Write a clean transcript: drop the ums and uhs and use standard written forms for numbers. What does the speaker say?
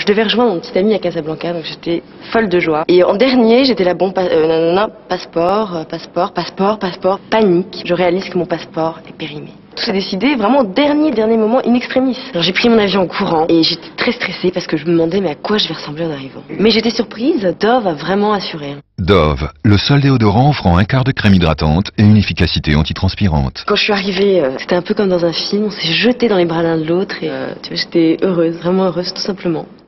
Je devais rejoindre mon petit ami à Casablanca, donc j'étais folle de joie. Et en dernier, j'étais là, bon, nanana, passeport, panique. Je réalise que mon passeport est périmé. Tout s'est décidé vraiment au dernier moment, in extremis. Alors j'ai pris mon avion en courant et j'étais très stressée parce que je me demandais mais à quoi je vais ressembler en arrivant. Mais j'étais surprise, Dove a vraiment assuré. Dove, le seul déodorant offrant un quart de crème hydratante et une efficacité antitranspirante. Quand je suis arrivée, c'était un peu comme dans un film, on s'est jeté dans les bras l'un de l'autre et tu vois, j'étais heureuse, vraiment heureuse tout simplement.